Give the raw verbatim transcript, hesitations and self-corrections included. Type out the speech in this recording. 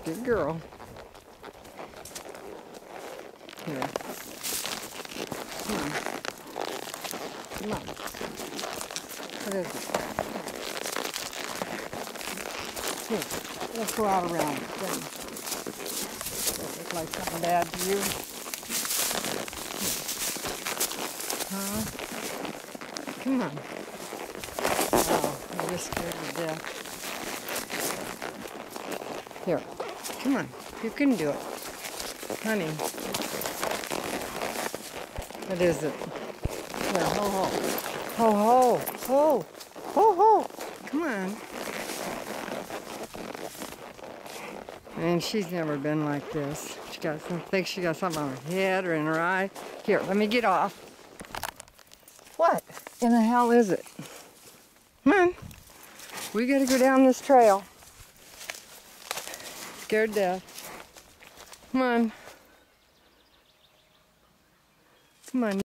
Good girl. Here. Come on. Come on. What is it? Here. Let's go out around. Does that look like something bad to you? Huh? Come on. Oh, you're just scared to death. Here. Come on. You can do it. Honey. What is it? Here, ho ho. Ho ho. Ho. Ho ho. Come on. And she's never been like this. She got some, thinks she got something on her head or in her eye. Here, let me get off. What in the hell is it? Come on. We gotta go down this trail. Scared to death. Come on. Come on.